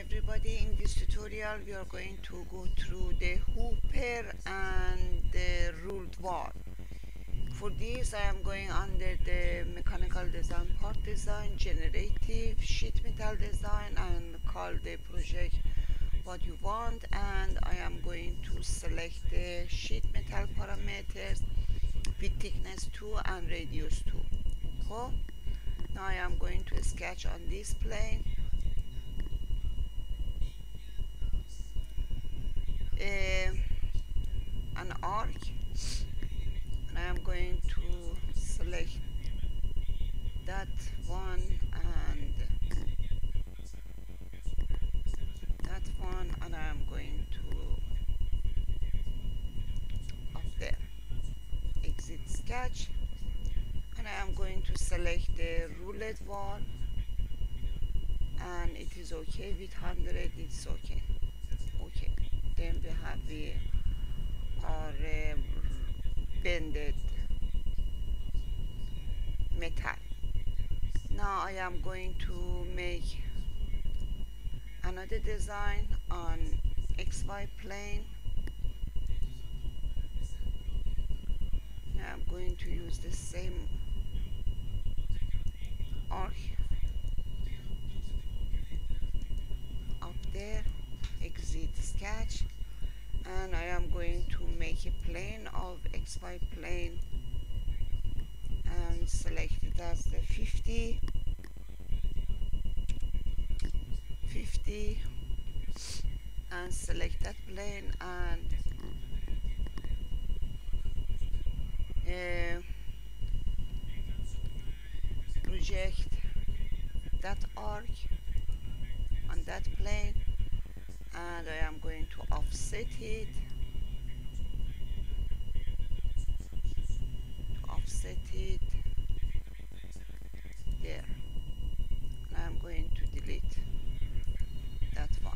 everybody. In this tutorial we are going to go through the hooper and the ruled wall. For this I am going under the mechanical design, part design, generative, sheet metal design, and call the project what you want, and I am going to select the sheet metal parameters with thickness 2 and radius 2. So now I am going to sketch on this plane an arc, and I am going to select that one and that one, and I am going to up there exit sketch, and I am going to select the ruled wall, and it is okay with 100. It's okay. Then we have our bended metal. Now I am going to make another design on XY plane. Now I'm going to use the same arc up there, exit sketch, and I am going to make a plane of XY plane and select it as the 50, and select that plane and project that arc on that plane, and I am going to offset it, there, and I am going to delete that one.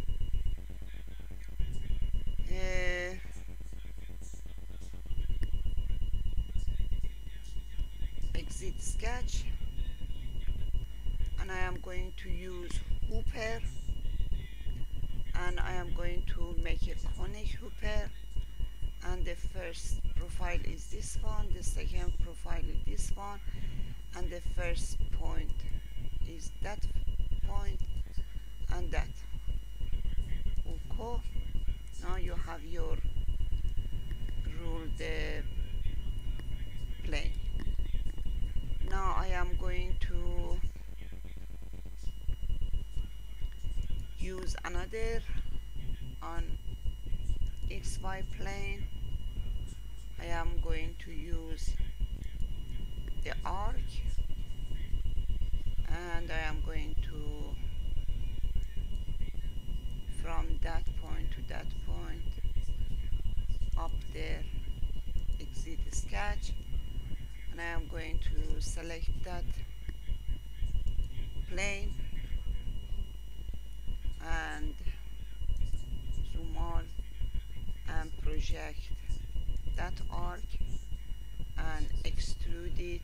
Exit sketch, and I am going to use hooper, and I am going to make a conic hooper, and the first profile is this one, the second profile is this one, and the first point is that point and that. Okay, now you have your ruled plane. Now I am going to use another on XY plane. I am going to use the arc, and I am going to from that point to that point up there, exit sketch, and I am going to select that plane and zoom on and project that arc and extrude it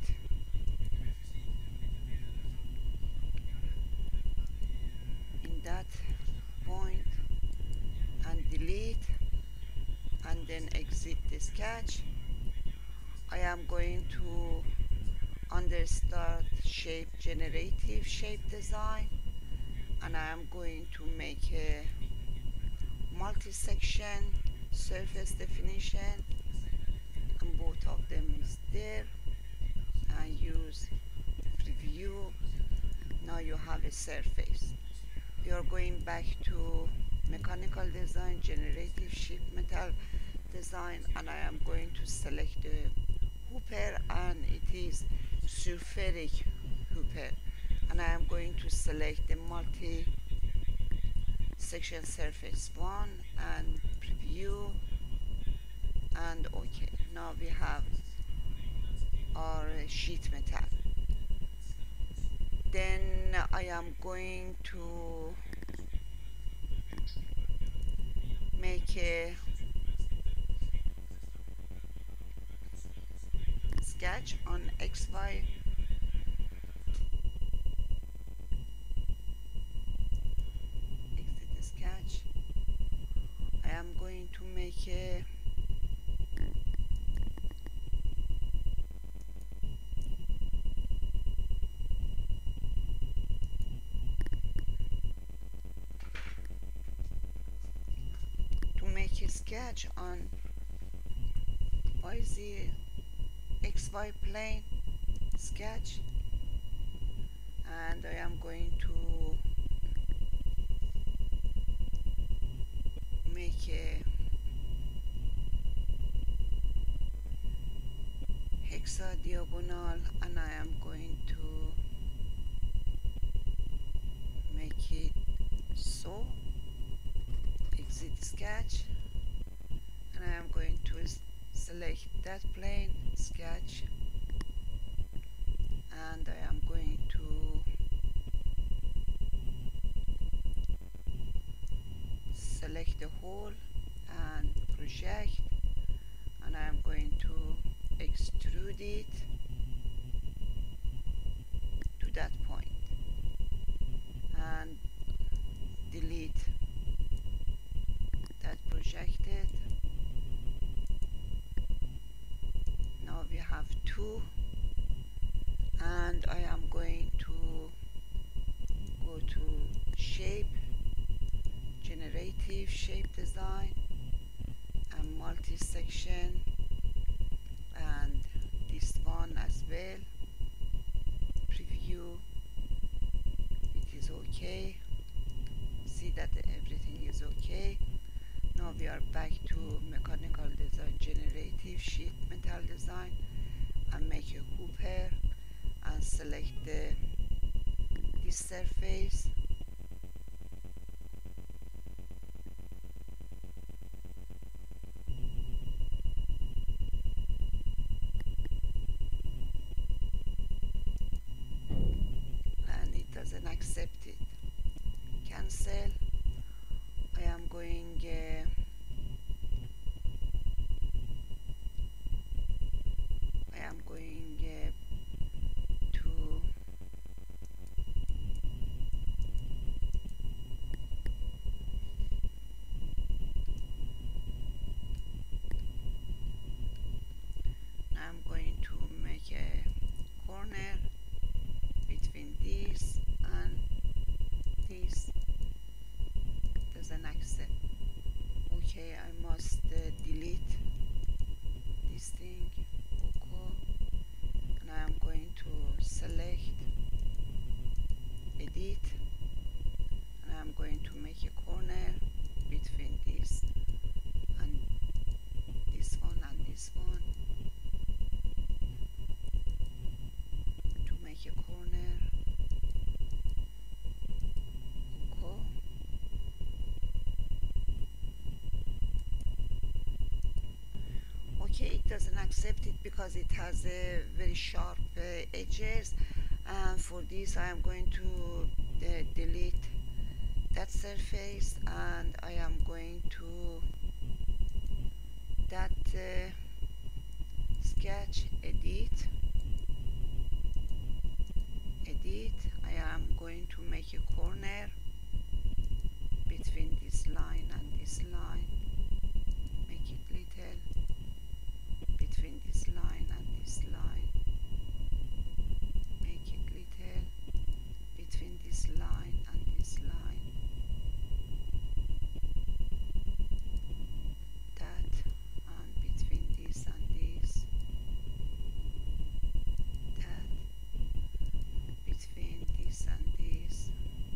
in that point and delete, and then exit the sketch. I am going to under start shape, generative shape design, and I am going to make a multi-section surface definition, and both of them is there, and use preview. Now you have a surface. We are going back to mechanical design, generative sheet metal design, and I am going to select the hooper, and it is sulfuric hooper, and I am going to select the multi section surface 1 and preview, and okay. Now we have our sheet metal. Then I am going to make a sketch on XY sketch on YZ XY plane sketch, and I am going to make a hexadiagonal, and I am going to make it so. Exit sketch, and I am going to select that plane sketch, and I am going to select the hole and project, and I am going to extrude it to that point and delete that projected. Now we have two, and I am going to go to shape, generative shape design, and multi-section, and this one as well. Preview, it is okay. See that everything is okay. Now we are back to mechanical design, generative sheet metal design, and make a hooper and select this surface, and it doesn't accept it. Cancel. I am going to I'm going to make a corner between this and this. Doesn't accept. Okay, I must delete this thing. Okay, and I am going to select edit, and I am going to make a corner between this and this one and this one to make a corner. Okay, it doesn't accept it because it has a very sharp edges, and for this I am going to delete that surface, and I am going to that sketch, edit, I am going to make a corner between this line and this line, make it little between this line and this line, make it little between this line and this line, that, and between this and this, that, between this and this,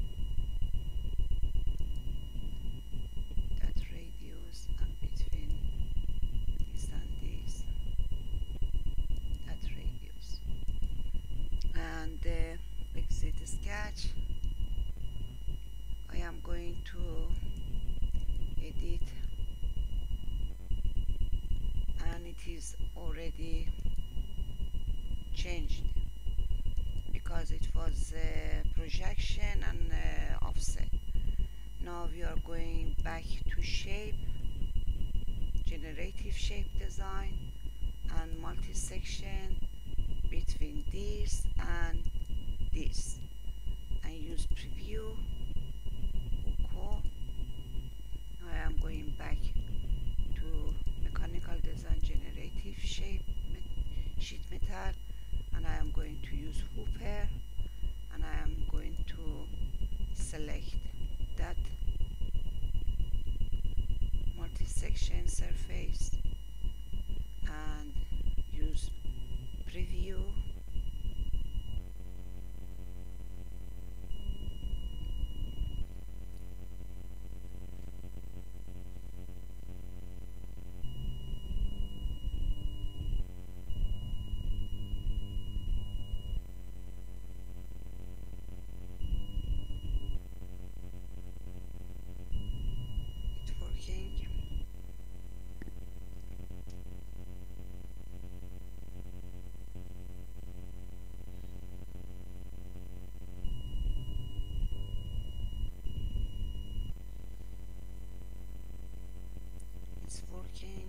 that radius, and between this and this, that radius, and exit sketch. I am going to edit, and it is already changed because it was projection and offset. Now we are going back to shape, generative shape design, and multi-section between this and this, and use preview. Okay. Now I am going back to mechanical design, generative shape, sheet metal, and I am going to use hooper, and I am going to select that multi-section selection surface and use preview. It's working. It's working.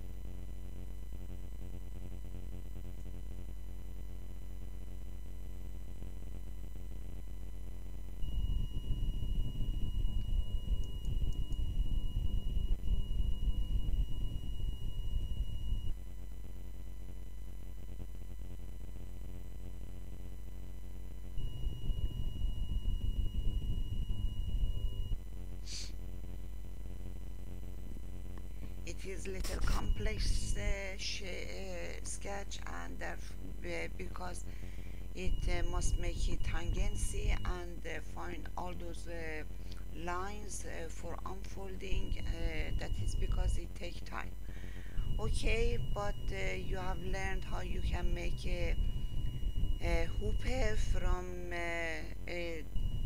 It is little complex sketch, and because it must make it tangency and find all those lines for unfolding. That is because it takes time. Okay, but you have learned how you can make a hooper from a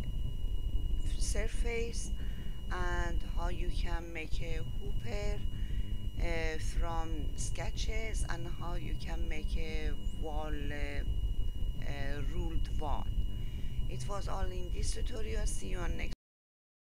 surface, and how you can make a hooper from sketches, and how you can make a wall, ruled wall. It was all in this tutorial. See you on next